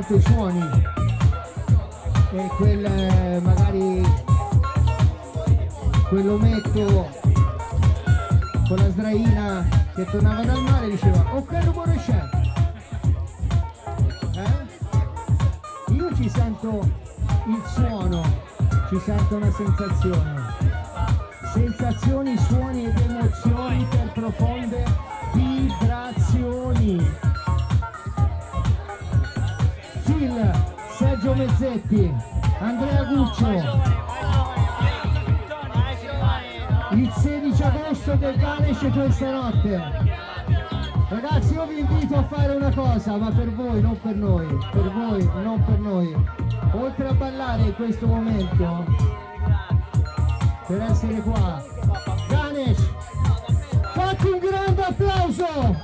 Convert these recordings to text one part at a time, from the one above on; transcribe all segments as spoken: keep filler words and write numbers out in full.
porto i suoni e quel eh, magari quell'ometto con la sdraina che tornava dal mare diceva oh che rumore c'è? Eh? Io ci sento il suono, ci sento una sensazione, sensazioni, suoni ed emozioni per profonde vibrazioni. Phil, Sergio Mezzetti, Andrea Guccio, il sedici agosto del Ganesh questa notte. Ragazzi, io vi invito a fare una cosa, ma per voi, non per noi, per voi, non per noi. Oltre a ballare in questo momento, per essere qua, Ganesh, fatti un grande applauso!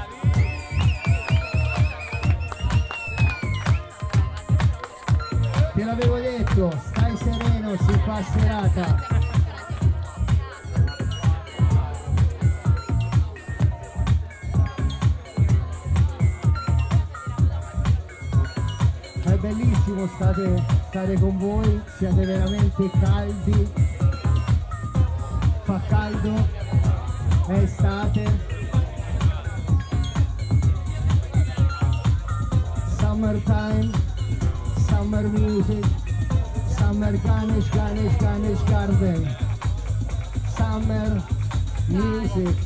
Te l'avevo detto, stai sereno, si fa serata. È bellissimo stare, stare con voi, siete veramente caldi, fa caldo, è estate, summertime, summer music, summer Ganesh, Ganesh, Ganesh Garden, summer music.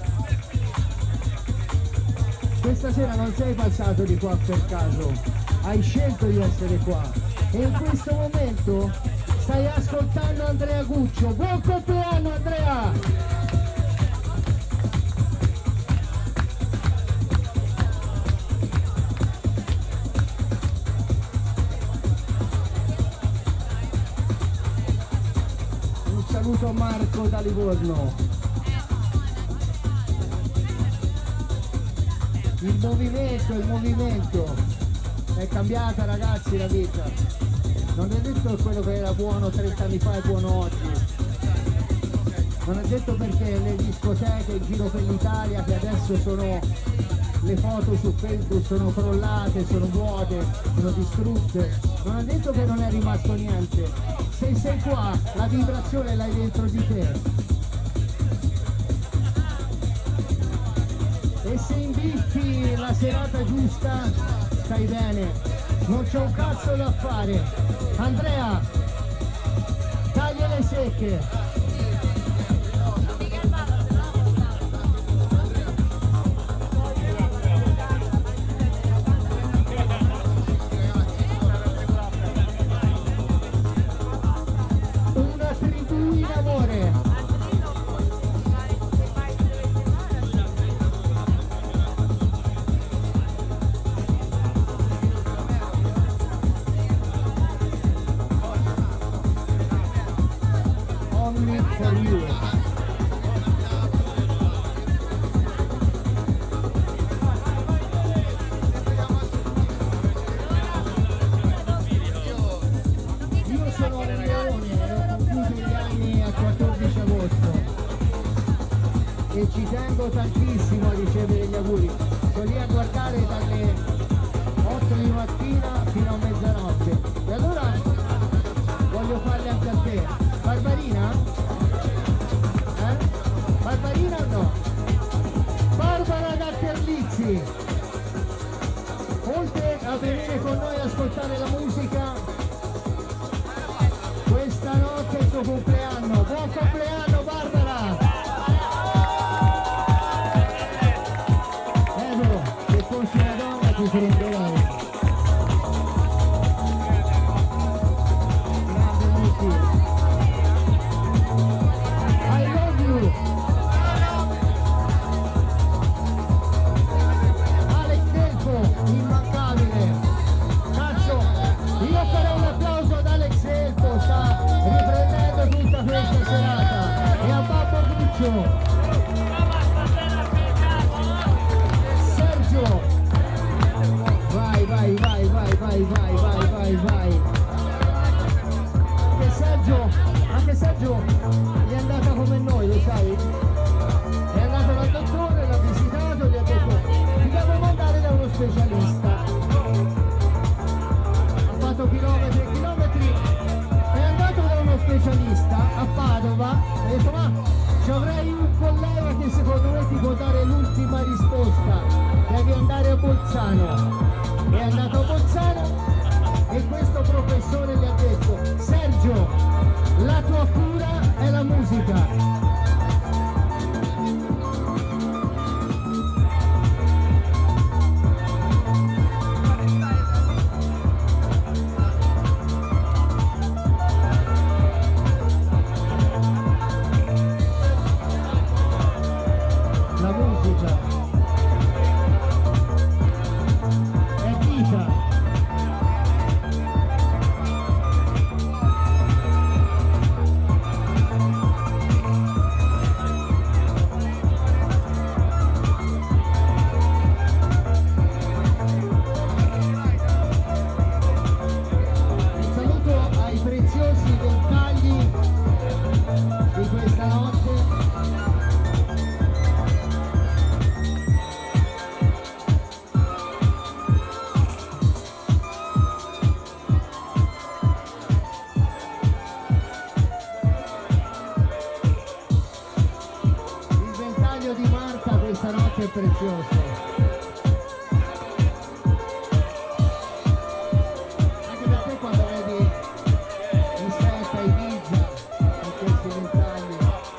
Questa sera non sei passato di qua per caso, hai scelto di essere qua e in questo momento stai ascoltando Andrea Guccio. Buon compleanno Andrea! Un saluto a Marco da Livorno. Il movimento, il movimento. È cambiata ragazzi la vita, non è detto che quello che era buono trenta anni fa è buono oggi, non è detto perché le discoteche in giro per l'Italia che adesso sono, le foto su Facebook sono crollate, sono vuote, sono distrutte, non è detto che non è rimasto niente, se sei qua la vibrazione l'hai dentro di te e se imbiffi la serata giusta stai bene, non c'è un cazzo da fare. Andrea, taglia le secche. Una tribù in amore. For you. Io sono a Leone, ho compiuto gli anni al quattordici agosto e ci tengo tantissimo a ricevere gli auguri. Sto lì a guardare dalle otto di mattina fino a mezzanotte e allora voglio farli anche a te. Barbarina? Barbarina o no? Barbara da Terlizzi, oltre a venire con noi a ascoltare la musica, questa notte è il tuo compleanno. Buon compleanno Barbara! Edo, se fossi una donna ti prenderei. Grande Lucy. I love you! Immancabile, cazzo, io farei un applauso ad Alex Elpo, sta riprendendo tutta questa serata. Bolzano, è andato a Bolzano e questo professore gli ha detto: Sergio, la tua cura è la musica. È prezioso. Anche per te quando vedi in setta i Ibiza con questi ventagli.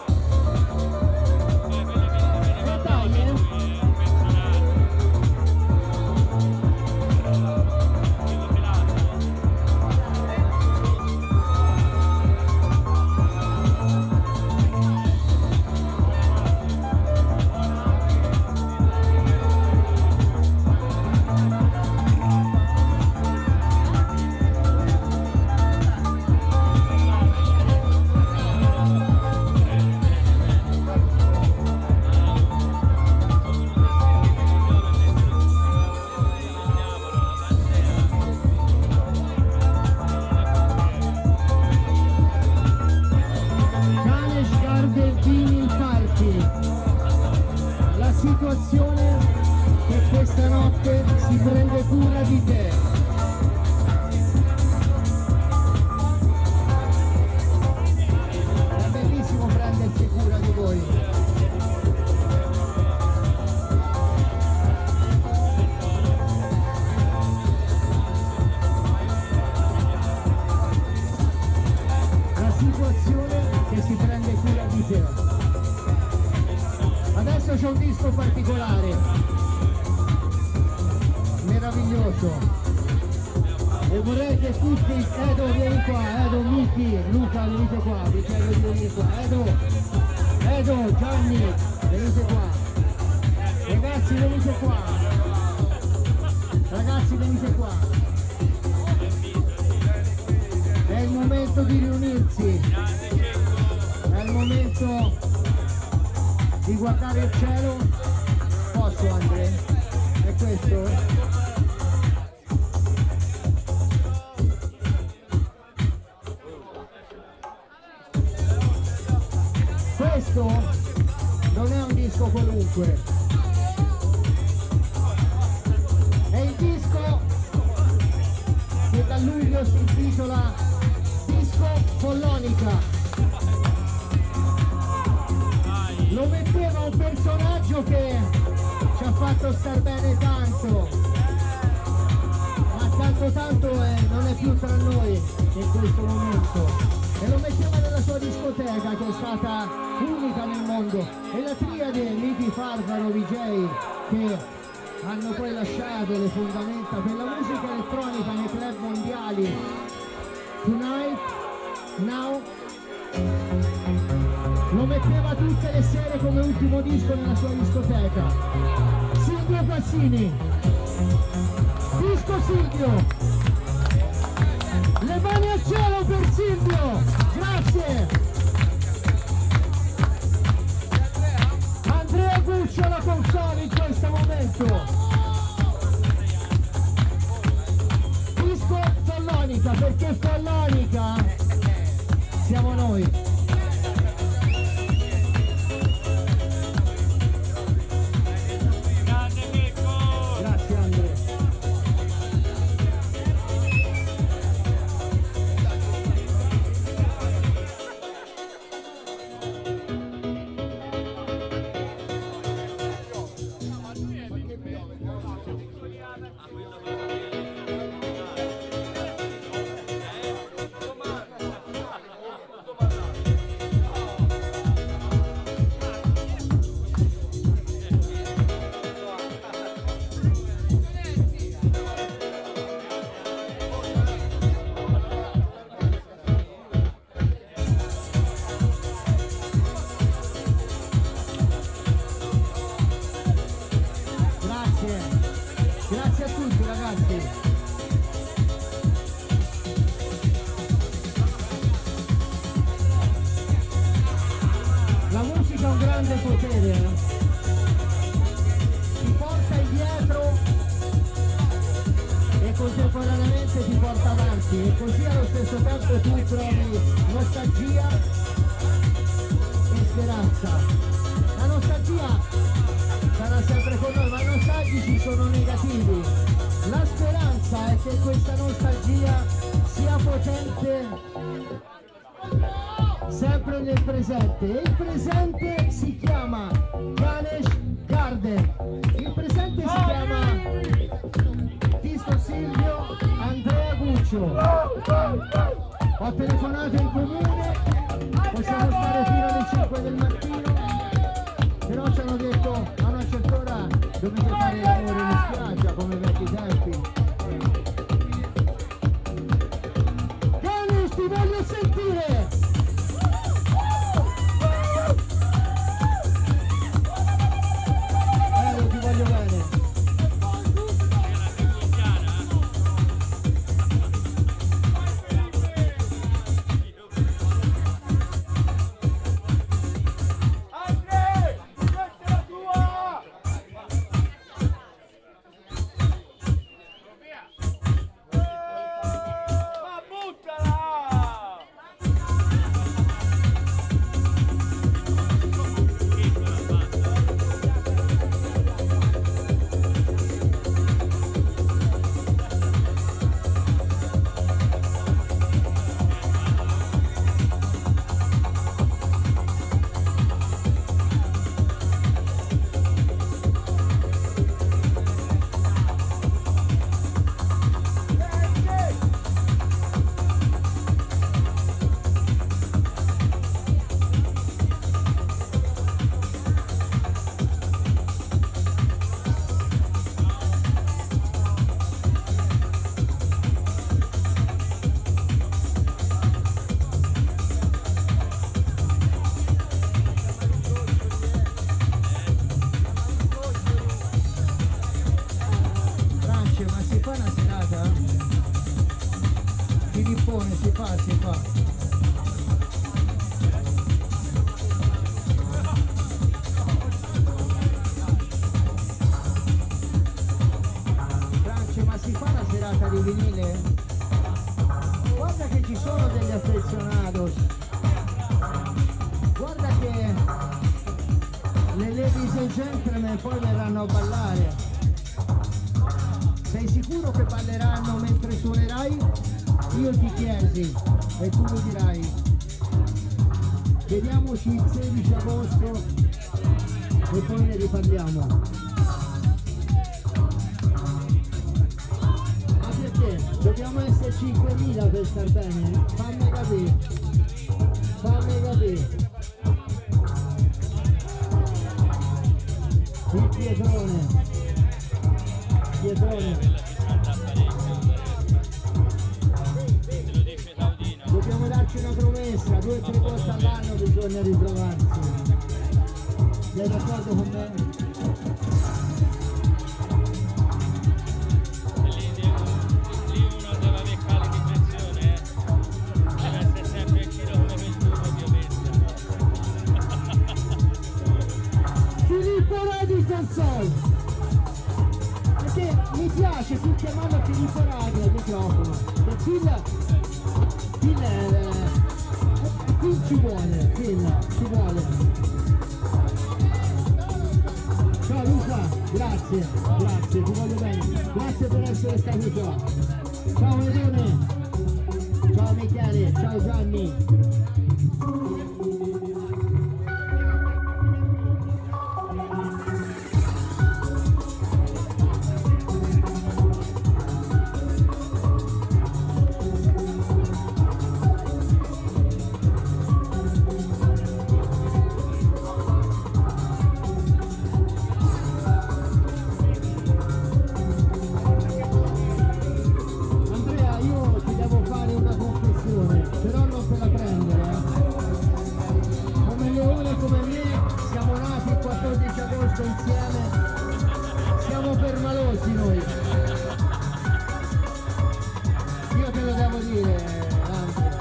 E dai, eh? Situazione che questa notte si prende cura di te. È bellissimo prendersi cura di voi. La situazione che si prende cura di te. Adesso c'è un disco particolare, meraviglioso, e vorrei che tutti, Edo vieni qua, Edo, Miki, Luca venite qua, vi chiedo di venire qua, Edo, Edo, Gianni, venite qua, ragazzi venite qua, ragazzi venite qua, è il momento di riunirsi, è il momento di guardare il cielo. Posso, Andrea? È questo? Questo non è un disco qualunque, è il disco che da luglio si intitola Disco Follonica. Lo metteva un personaggio che ci ha fatto star bene tanto, ma tanto tanto è, non è più tra noi in questo momento, e lo metteva nella sua discoteca che è stata unica nel mondo, e la triade Lidi, Farfaro, V J che hanno poi lasciato le fondamenta per la musica elettronica nei club mondiali. Tonight, Now, lo metteva tutte le sere come ultimo disco nella sua discoteca. Silvio Passini, disco Silvio, le mani al cielo per Silvio, grazie. Andrea Guccio alla console in questo momento. Disco Follonica, perché Follonica siamo noi. pronti ragazzi? La musica ha un grande potere, eh? Ti porta indietro e contemporaneamente ti porta avanti, e così allo stesso tempo tu trovi nostalgia e speranza. La nostalgia sarà sempre con noi, ma i nostalgici sono negativi. La speranza è che questa nostalgia sia potente sempre nel presente, e il presente si chiama Ganesh Garden, il presente si chiama Tisto Silvio Andrea Guccio. Ho telefonato in comune, possiamo stare fino alle cinque del mattino, però ci hanno detto a una certa ora dovete fare l'amore in spiaggia come vecchi tempi. Ganesh, ti voglio sentire! Bello, ti voglio bene. Si fa, si fa. Franci, ma si fa la serata di vinile? Guarda che ci sono degli affezionados. Guarda che le ladies and gentlemen poi verranno a ballare. Sei sicuro che balleranno mentre suonerai? Io ti chiesi e tu mi dirai. Vediamoci il sedici agosto e poi ne riparliamo. Ma perché? Dobbiamo essere cinquemila per star bene? Fammi capire. Fammi capire. Il pietrone. Pietrone. Dobbiamo darci una promessa, due o tre volte all'anno bisogna ritrovarsi. Sei d'accordo con me? Lì, lì uno deve avere cali di pressione, eh? Deve essere sempre in giro come il tubo di Ovesta. Filippo Radisson! Perché mi piace più chiamarlo Filippo Radio al microfono. Perché Phil, Phil, eh, Phil ci vuole, Phil ci vuole. Ciao Luca, grazie, grazie, ti voglio bene. Grazie per essere stato qua. Ciao Edone, ciao Michele, ciao Gianni. Insieme siamo permalosi noi. dire, Andrea?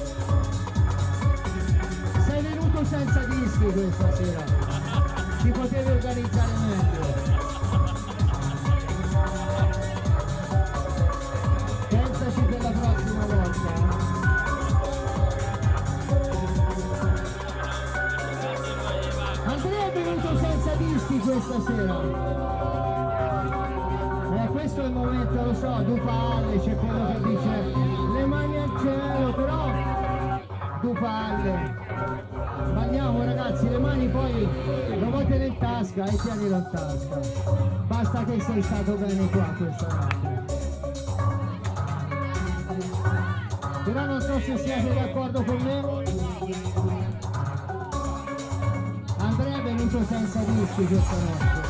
Sei venuto senza dischi questa sera, ti potevi organizzare meglio. Pensaci per la prossima volta. Andrea è venuto senza dischi questa sera. Eh, questo è il momento, lo so, due palle, c'è quello che dice le mani al cielo, però due palle. Sbagliamo ragazzi, le mani poi lo vuoi tenere in tasca e tienilo in tasca. Basta che sei stato bene qua questa notte. Però non so se siete d'accordo con me. Andrea è venuto senza dischi questa notte.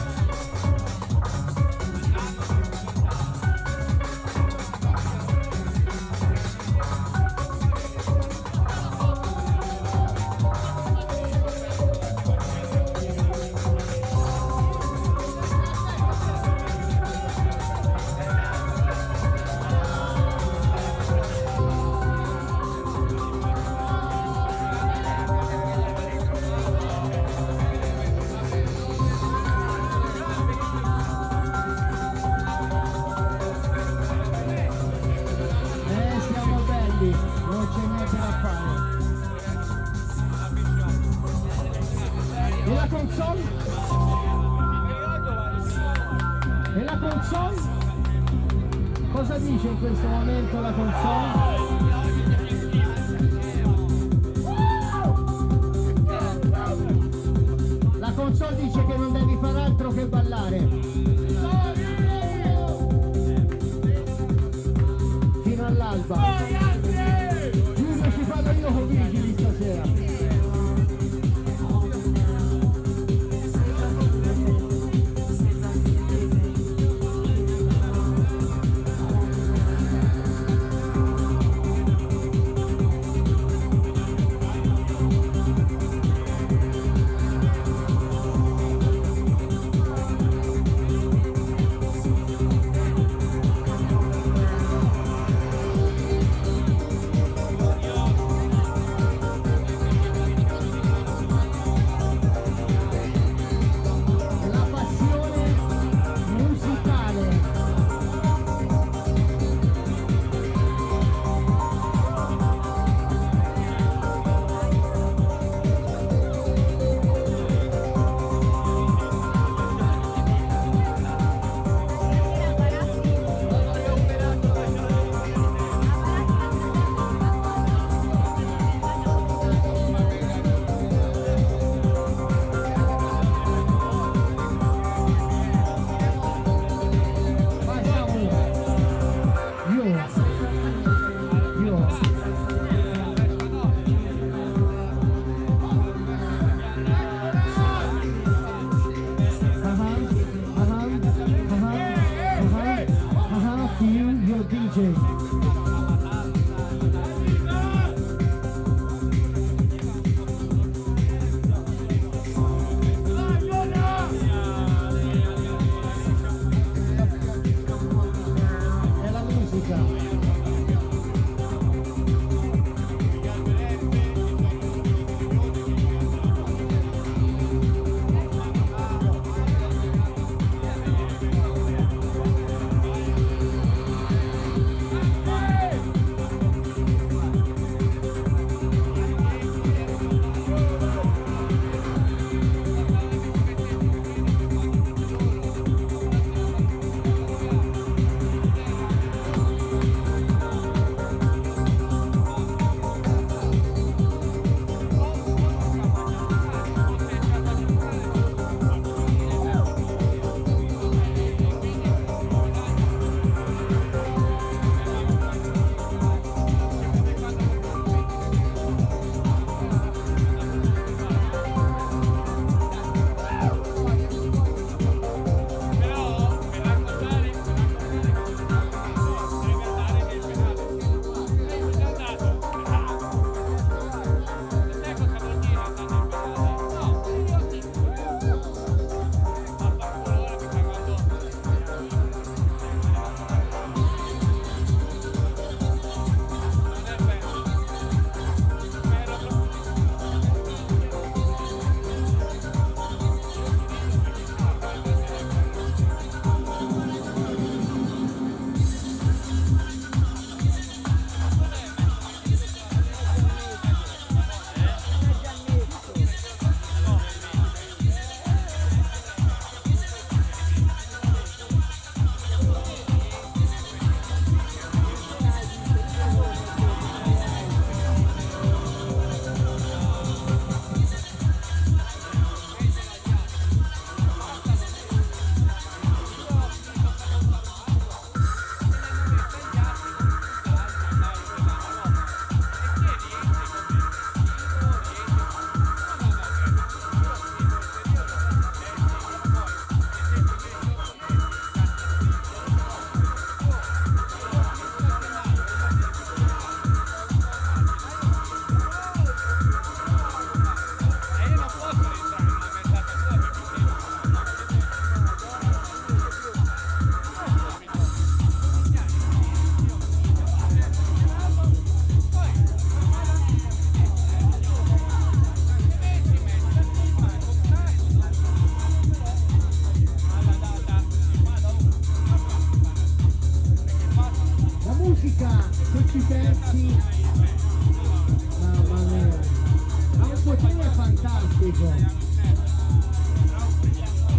E la console? Cosa dice in questo momento la console? La console dice che non devi far altro che ballare. Fino all'alba. Giulio, ci parlo io con Vigili stasera.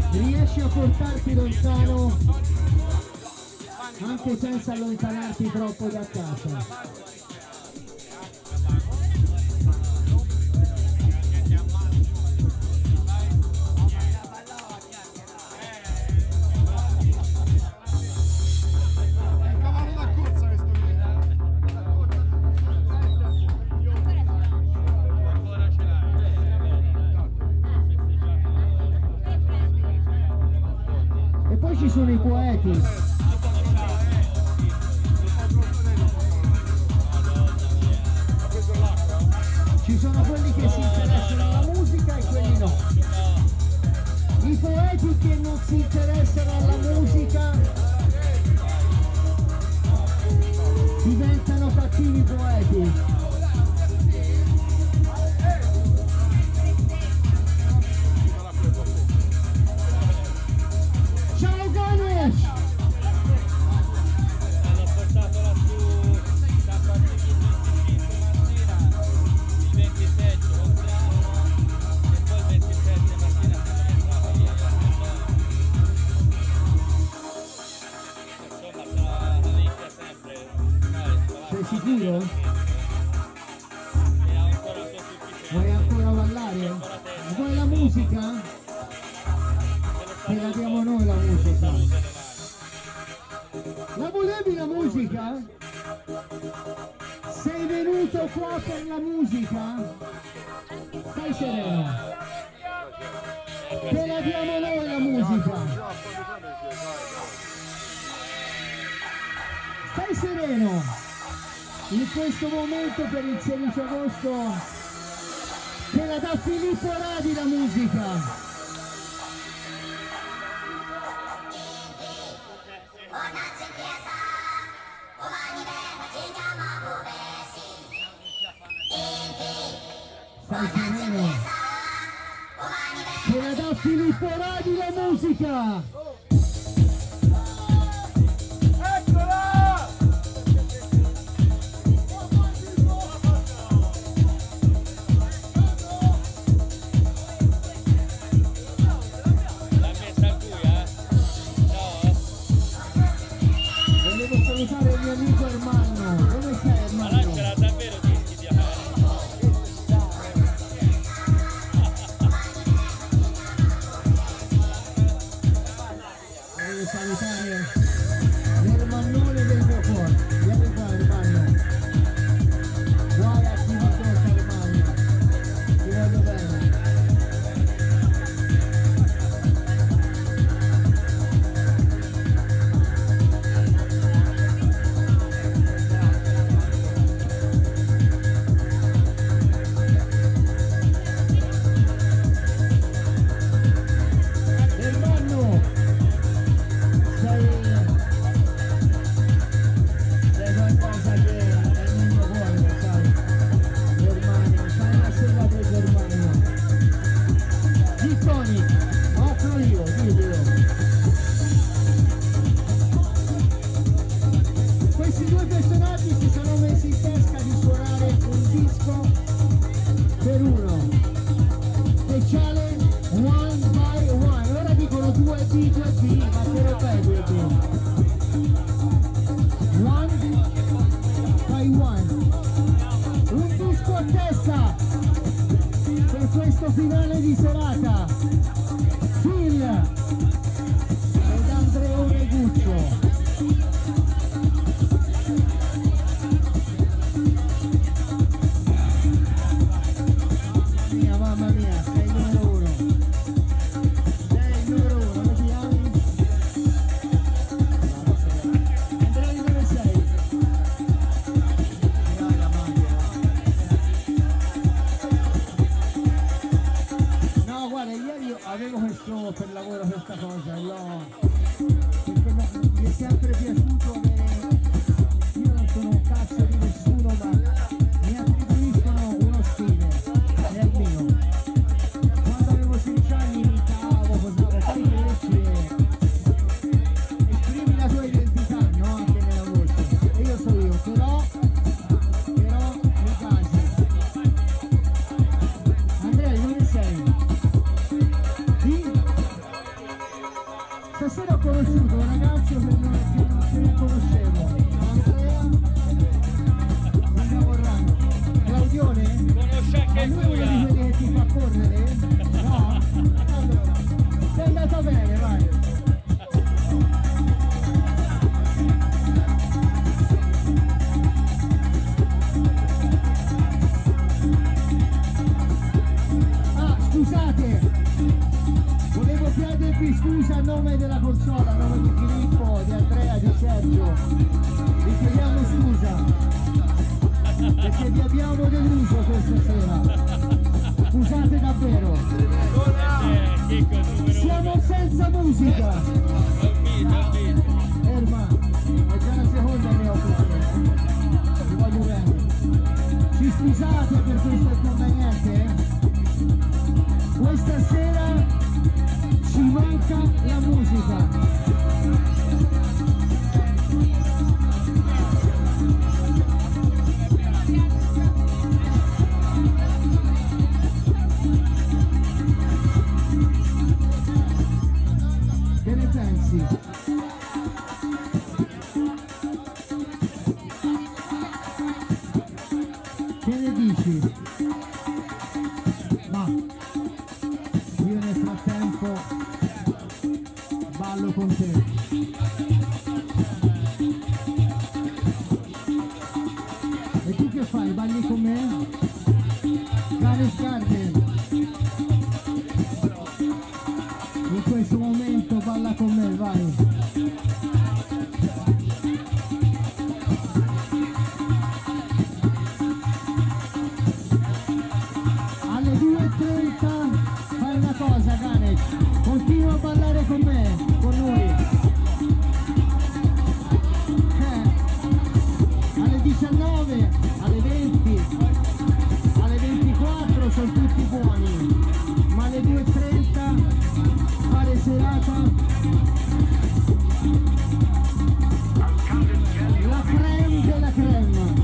riesci a portarti lontano anche senza allontanarti troppo da casa. Ci sono i poeti, ci sono quelli che si interessano alla musica e quelli no. I poeti che non si interessano alla musica diventano cattivi poeti. Sicuro? Vuoi ancora ballare? Vuoi la musica? Te la diamo noi la musica. La volevi la musica? Sei venuto qua per la musica? Stai sereno. Te la diamo noi la musica. Stai sereno. In questo momento per il sedici agosto te la dà Filippo Radi la musica. Stai sereno. Te la dà Filippo Radi la musica. Salutare il mio amico Ermanno. Dove sei Ermanno? Ma là c'era davvero dischi di Voglio salutare l'Ermannone del mio cuore. Vieni qua Ermanno. Guarda chi mi tocca Ermanno. Ti voglio bene. Finale di serata, Phil ed Andreone Guccio. Mamma mia, mamma mia, sei il numero uno. Sei il numero uno, come ti chiami? Andrea, dove sei? Dai la macchina. Guarda, ieri avevo questo per lavoro questa cosa, io, perché mi è sempre piaciuto avere, io non sono un cazzo di nessuno, ma mi attribuiscono uno stile, è il mio. Quando avevo sedici anni mi cavo, posavo, poi cresci e esprimi la tua identità, no? Anche nella voce. E io so io, però, però mi casi. Andrea, dove sei? Stasera ho conosciuto un ragazzo che non, che non, che non conoscevo, Andrea, andiamo ramo. Claudione? Conosce anche Ma il lui è uno di quelli che ti fa correre? No? Allora, sei andato bene, vai. Ah, scusate! Volevo chiedervi scusa a nome della consola, a nome di Filippo, di Andrea, di Sergio. Vi chiediamo scusa perché vi abbiamo deluso questa sera. Scusate davvero. Siamo senza musica. Erma, è già la seconda che ho preso. Vi voglio bene. Ci scusate per questo inconveniente? Questa sera ci manca la musica. Che ne pensi? Che ne dici? Ma io nel frattempo ballo con te. E tu che fai? Balli con me? Cane Garden. In questo momento balla con me, vai. Alle due e trenta fai una cosa, Ganesh, continua a ballare con me, con lui. Eh, alle diciannove, alle venti, alle ventiquattro sono tutti buoni, ma alle due e trenta fare serata. La creme della creme.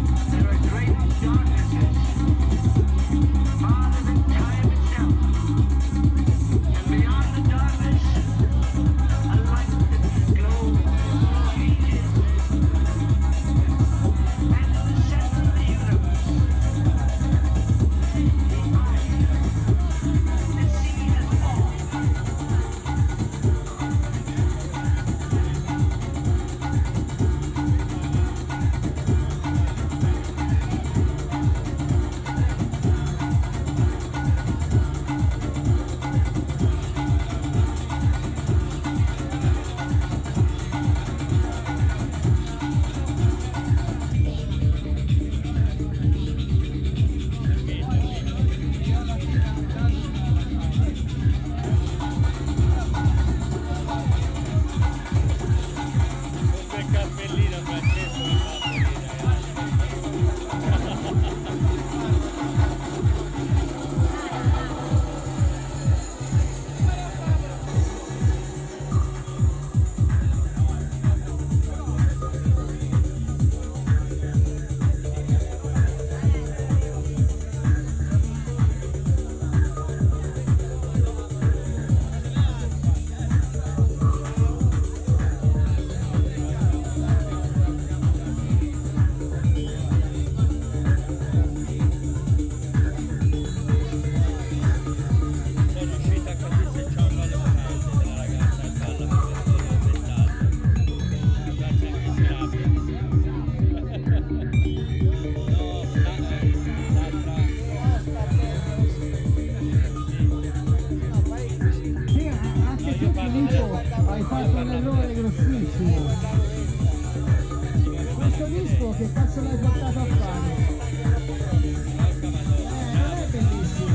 Hai fatto un errore grossissimo. Questo disco che cazzo l'hai portato a fare? Eh, non è bellissimo.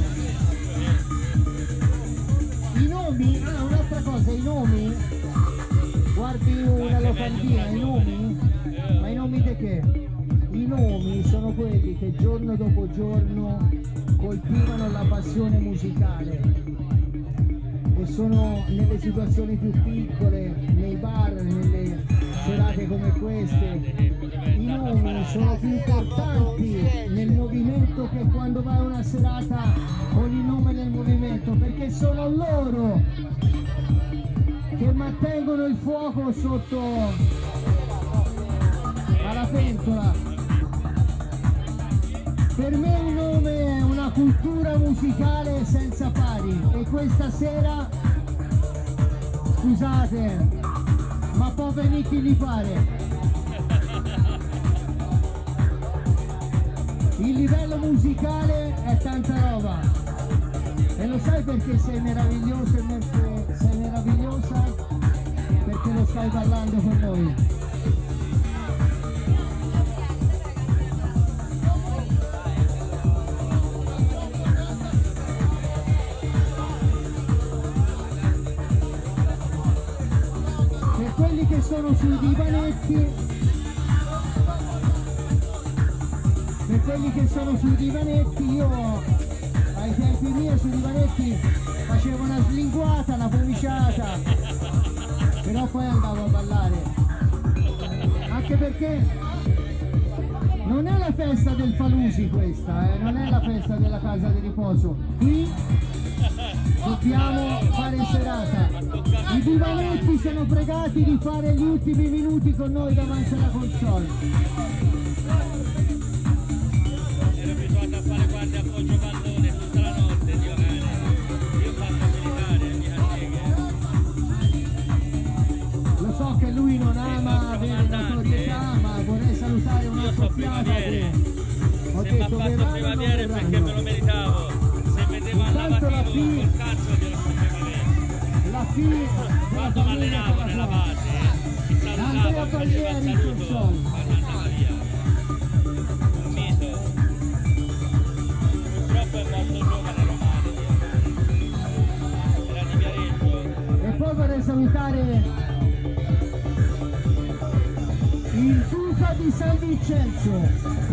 I nomi, ah un'altra cosa, i nomi, guardi una locandina, i nomi, ma i nomi di che? I nomi sono quelli che giorno dopo giorno coltivano la passione musicale. E sono nelle situazioni più piccole, nei bar, nelle serate come queste. I nomi sono più importanti nel movimento che quando vai a una serata con il nome nel movimento, perché sono loro che che mantengono il fuoco sotto alla pentola. Per me un nome è una cultura musicale senza pari e questa sera, scusate, ma può venire chi gli pare. Il livello musicale è tanta roba e lo sai perché sei meraviglioso e perché sei meravigliosa? Perché lo stai ballando con noi. Per quelli che sono sui divanetti, per quelli che sono sui divanetti, io ai tempi miei sui divanetti facevo una slinguata, una pomiciata, però poi andavo a ballare, anche perché non è la festa del Falusi questa, eh? Non è la festa della casa di riposo, qui dobbiamo fare serata. I divanetti sono pregati di fare gli ultimi minuti con noi davanti alla console. Fare qualche appoggio pallone tutta la notte, Dio cane. Io ho fatto militare, mica seghe. Lo so che lui non ama avere notorietà, ma vorrei salutare un altro fiata che ho se mi ha detto fatto primavera perché me lo meritavo. Se vedevo al lavativo col cazzo glielo sapevo avere. La P quando mi allenavo nella base, mi salutava, mi faceva il saluto quando andava via. Un mito. È molto giovane Romano, era di Viareggio. E poi vorrei salutare il Duca di San Vincenzo.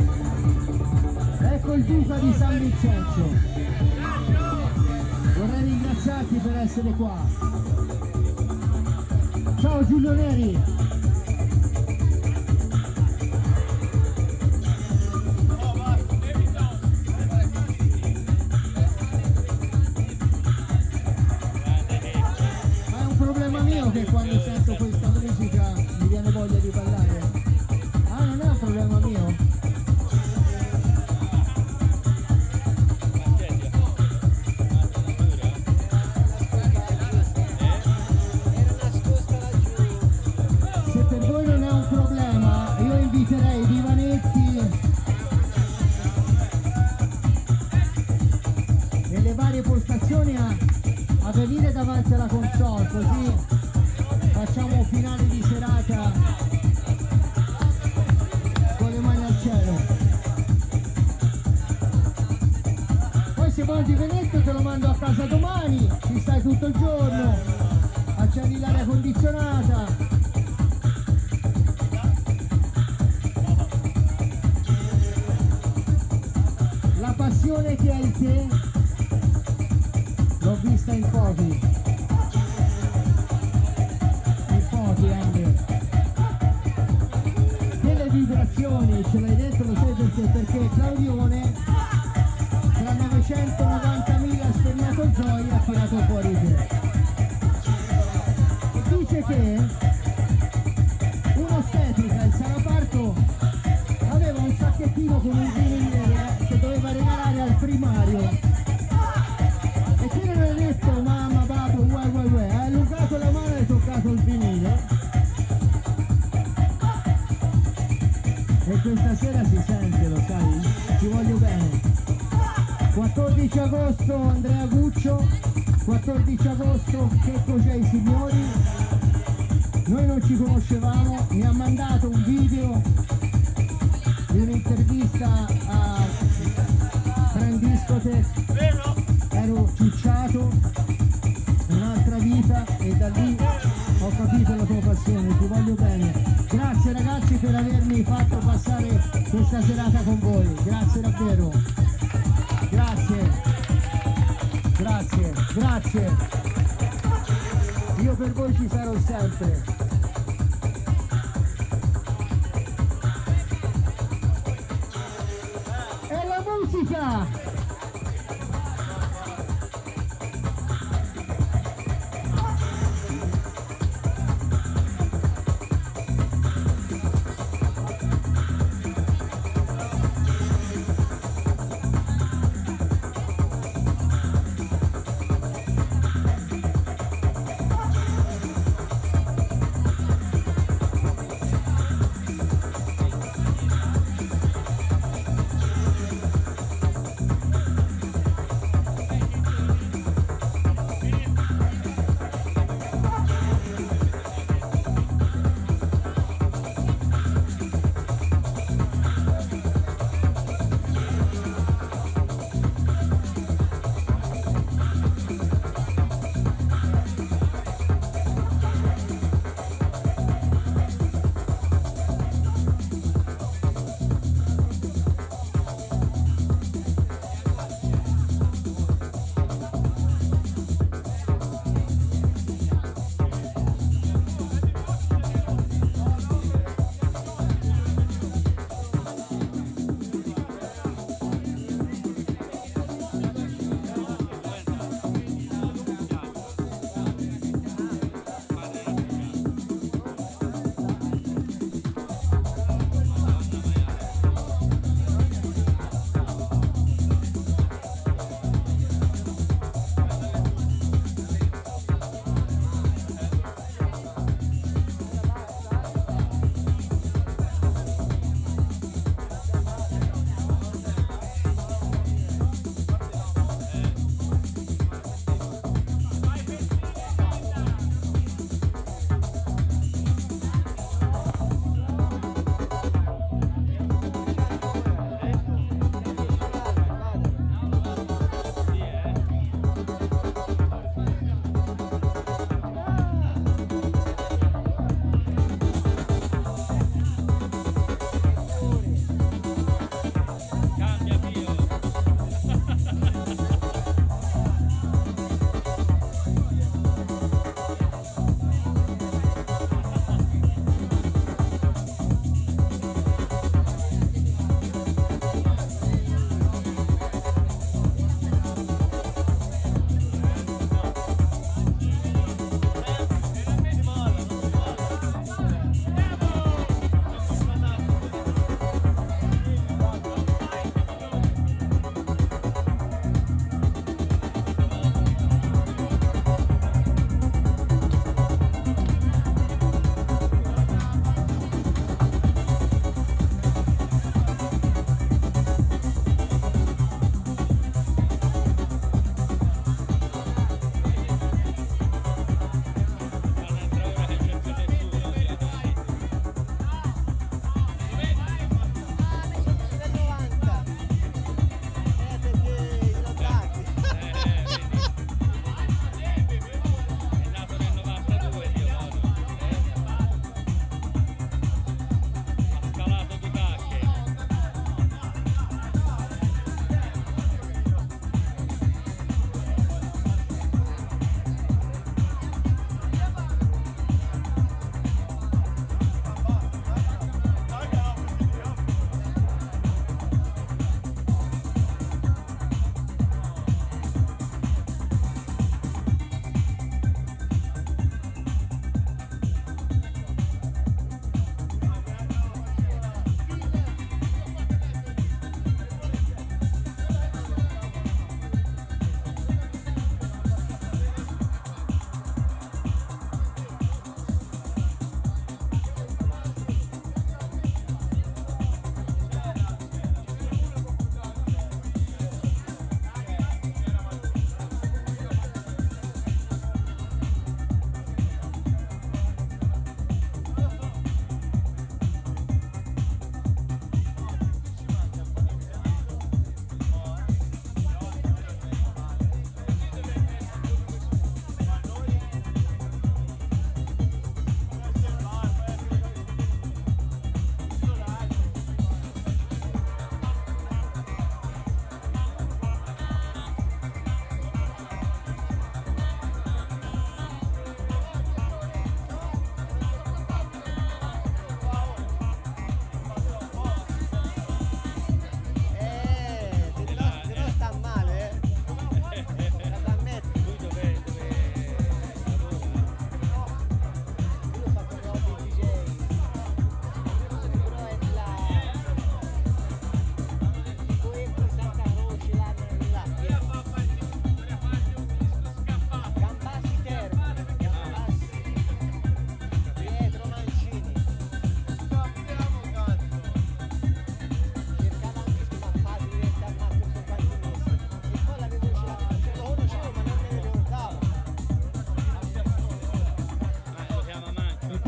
Ecco il Duca di San Vincenzo. Vorrei ringraziarti per essere qua. Ciao Giulio Neri. Che quando sento questa musica mi viene voglia di ballare. Ah, non è un problema mio? Se per voi non è un problema, io inviterei i divanetti nelle varie postazioni a, a venire davanti alla console, così facciamo un finale di serata con le mani al cielo. Poi se vuoi il divanetto te lo mando a casa domani, ci stai tutto il giorno, accendi l'aria condizionata. La passione che hai in te l'ho vista in pochi. Delle vibrazioni ce l'hai detto, lo sai perché? Perché Claudione tra novecentonovantamila spermatozoi ha tirato fuori te e dice che un'ostetrica, il Saraparto, aveva un sacchettino con un vinile che doveva regalare al primario e che non ha detto mamma, babbo, uè uè uè, ha allungato la mano e ha toccato il vinile. E questa sera si sente, lo sai? Ti voglio bene. quattordici agosto Andrea Guccio, quattordici agosto Checco J. Signori. Noi non ci conoscevamo, mi ha mandato un video di un'intervista a Brandiscote. Ero ciucciato, un'altra vita, e da lì ho capito la tua passione, ti voglio bene. Grazie ragazzi per avermi fatto passare questa serata con voi, grazie davvero, grazie, grazie, grazie, io per voi ci sarò sempre. E la musica!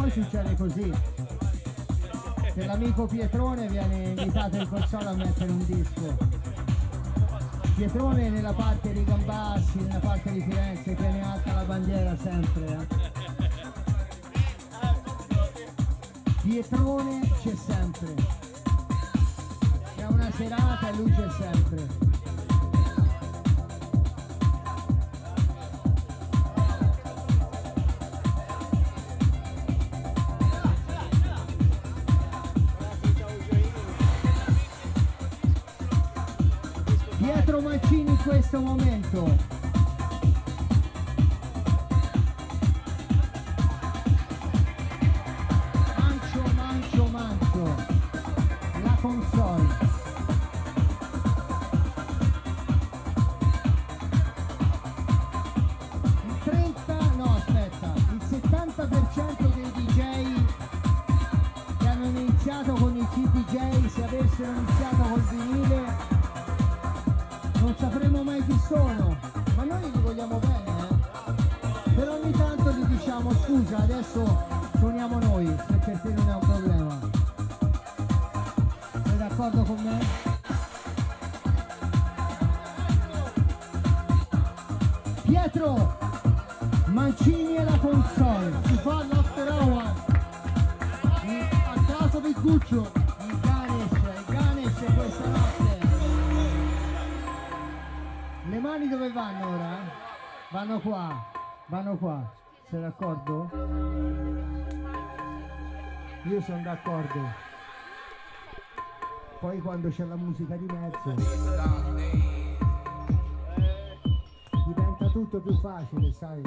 noi succede così, che l'amico Pietrone viene invitato in console a mettere un disco. Pietrone nella parte di Gambassi, nella parte di Firenze, tiene alta la bandiera sempre. Eh. Pietrone c'è sempre. C'è una serata e lui c'è sempre. Pietro Mancini in questo momento. Mancio, mancio, mancio. La console. Il trenta, no aspetta, il settanta per cento dei D J che hanno iniziato con i C D J, se avessero iniziato col vinile, non sapremo mai chi sono, ma noi li vogliamo bene, eh? Per ogni tanto gli diciamo scusa, adesso suoniamo noi, se per te non è un problema. Sei d'accordo con me? Pietro Mancini e la console, si fa l'after hour a casa di Guccio, il Ganesh, il Ganesh questa notte. Le mani dove vanno ora? Vanno qua, vanno qua. Sei d'accordo? Io sono d'accordo. Poi quando c'è la musica di mezzo diventa tutto più facile, sai?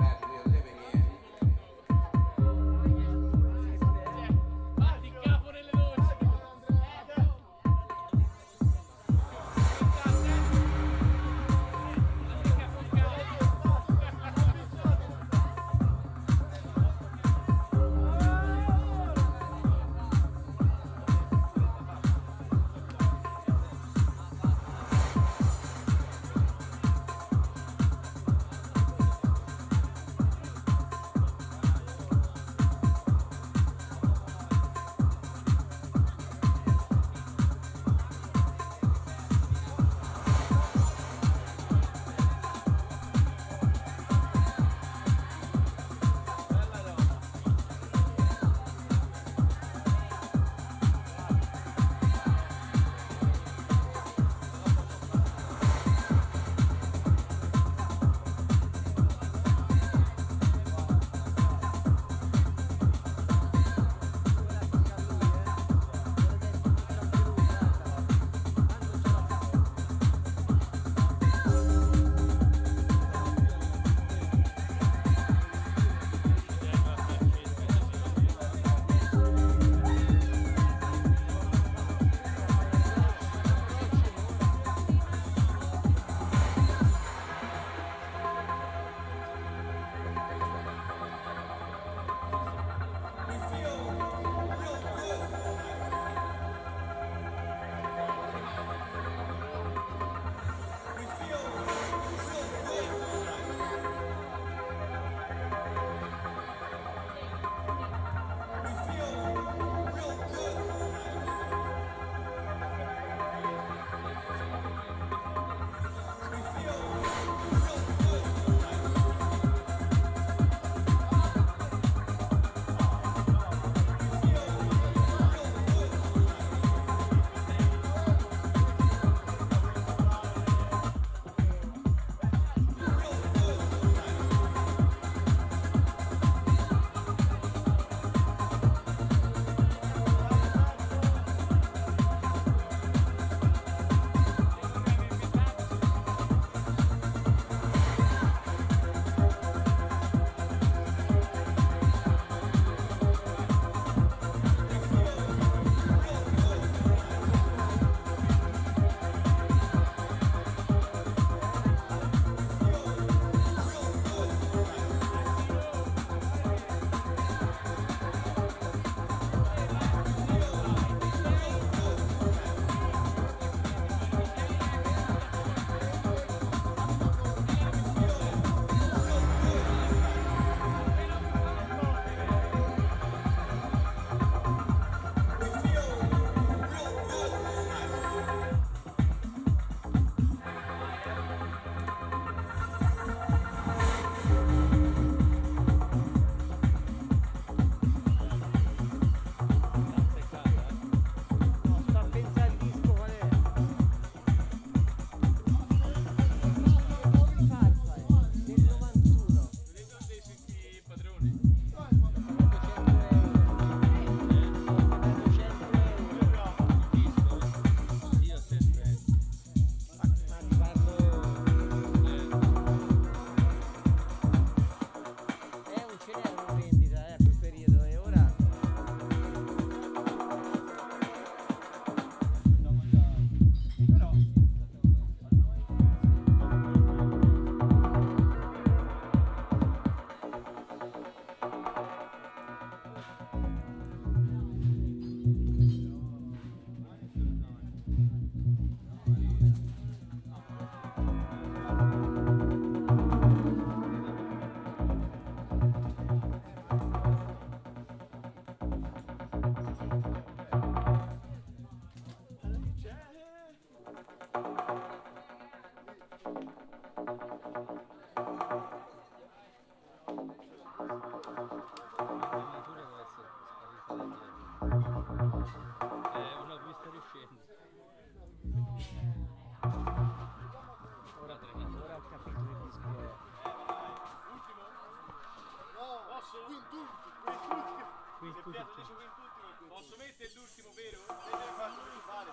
Posso mettere l'ultimo, vero? Deve farlo fare,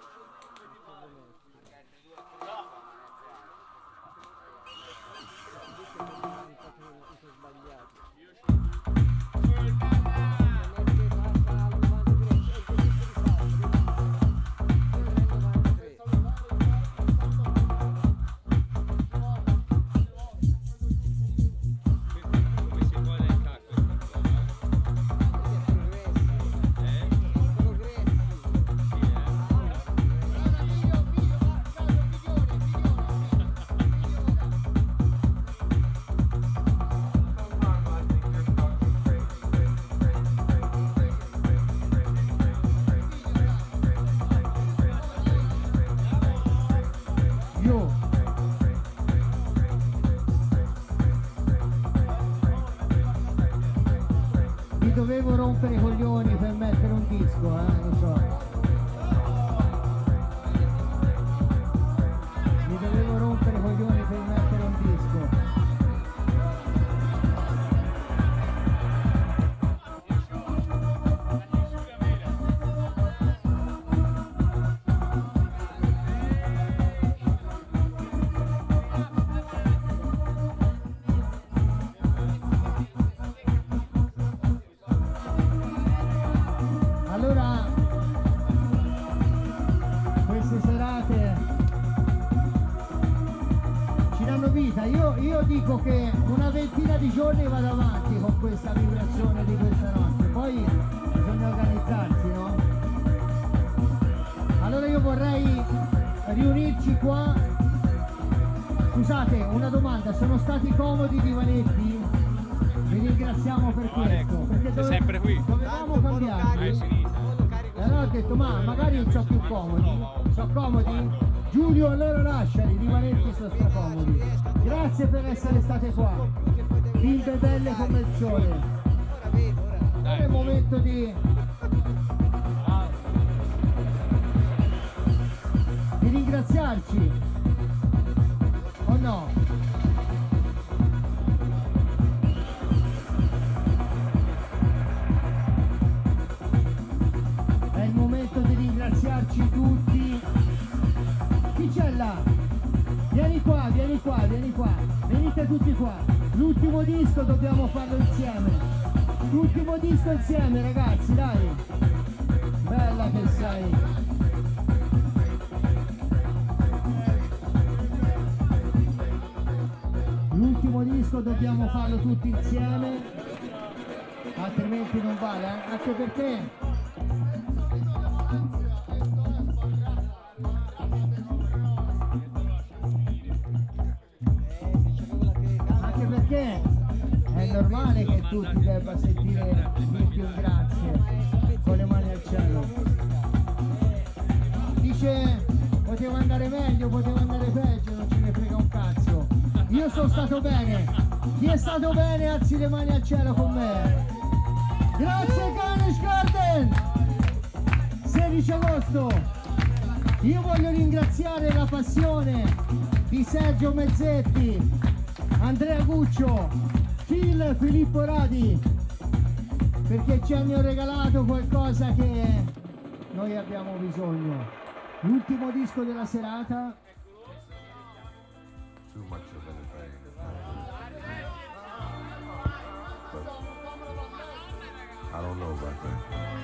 Dovevo rompere i coglioni per mettere un disco, eh, lo so. Mi dovevo rompere i coglioni per mettere un disco. Allora, queste serate ci danno vita. Io, io dico che una ventina di giorni vado avanti con questa vibrazione di questa notte, poi bisogna organizzarsi, no? Allora io vorrei riunirci qua. Scusate, una domanda, sono stati comodi i divanetti? Vi ringraziamo per questo, perché dove, sempre qui. dovevamo cambiarli. E allora ho detto, ma magari sono più comodi. Sono comodi? Giulio, allora lasciali, i divanetti sono stracomodi. Grazie per essere state qua. Bimbe belle come il sole. Ora è il momento di... di ringraziarci. O no? È il momento di ringraziarci tutti. Chi c'è là? Vieni qua, vieni qua, vieni qua. Venite tutti qua. L'ultimo disco dobbiamo farlo insieme. L'ultimo disco insieme, ragazzi, dai. Bella che sei. L'ultimo disco dobbiamo farlo tutti insieme, altrimenti non vale, eh? Anche perché anche perché è normale che tu ti debba sentire di più grazie con le mani al cielo. Dice poteva andare meglio, poteva andare peggio, non ce ne frega un cazzo. Io sono stato bene. Chi è stato bene alzi le mani al cielo con me. Grazie Garnish Garden. sedici agosto. Io voglio ringraziare la passione di Sergio Mezzetti, Andrea Guccio, Phil Filippo Radi, perché ci hanno regalato qualcosa che noi abbiamo bisogno. L'ultimo disco della serata. Too much of anything. But I don't know about that.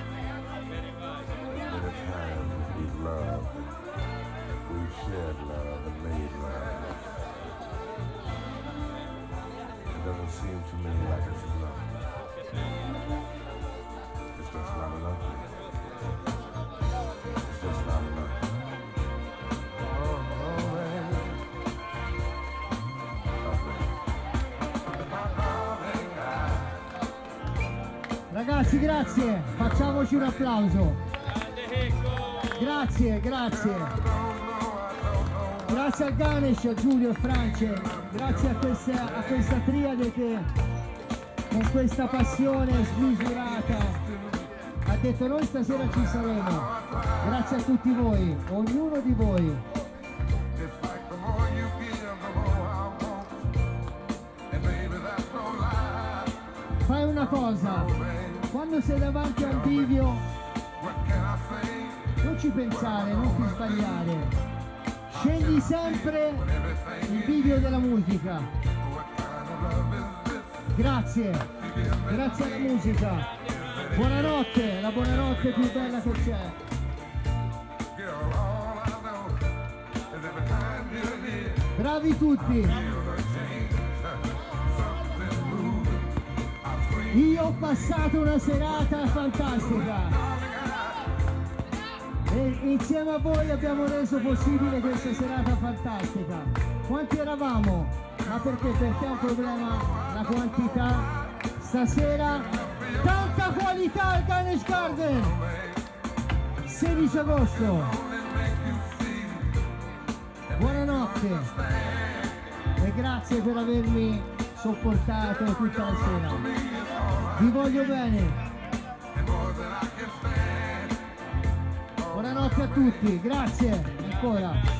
Many times we've loved, we've shared love and made love. It doesn't seem to me like it's enough. It's just not enough. It's just not enough. Ragazzi, grazie, facciamoci un applauso. Grazie, grazie. Grazie al Ganesh, a Giulio e France, grazie a questa, a questa triade che con questa passione smisurata ha detto noi stasera ci saremo. Grazie a tutti voi, ognuno di voi. Fai una cosa, quando sei davanti a un bivio non ci pensare, non ti sbagliare, scegli sempre il bivio della musica. Grazie, grazie alla musica. Buonanotte, la buonanotte più bella che c'è. Bravi tutti. Io ho passato una serata fantastica e insieme a voi abbiamo reso possibile questa serata fantastica. Quanti eravamo? Ma perché? Perché è un problema la quantità. Stasera tanta qualità al Ganesh Garden, sedici agosto. Buonanotte e grazie per avermi sopportato tutta la sera. Vi voglio bene. Buonanotte a tutti, grazie ancora.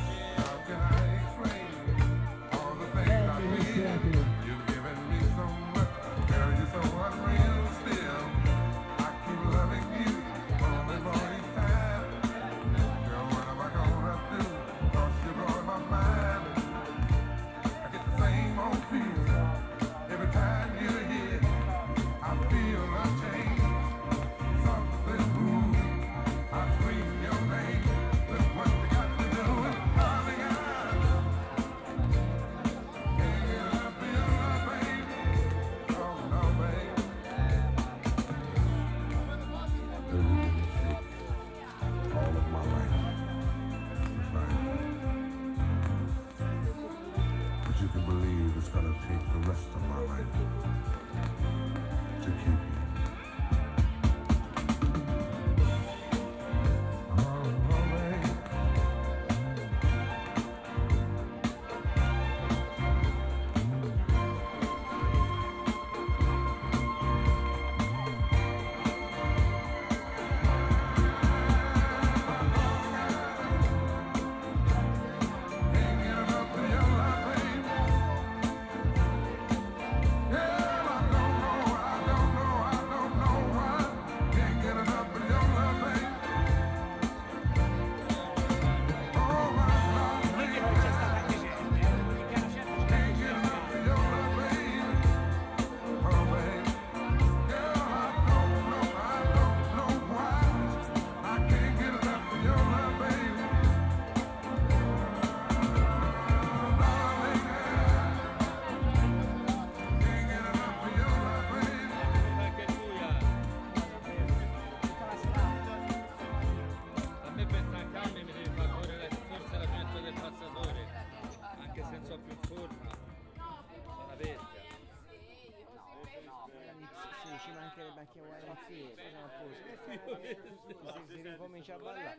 Si ricomincia a ballare.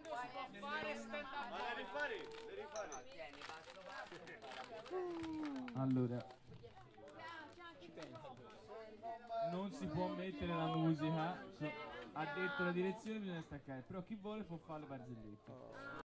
Allora, non si può mettere la musica, so- ha detto la direzione, bisogna staccare, però chi vuole può fare le barzellette.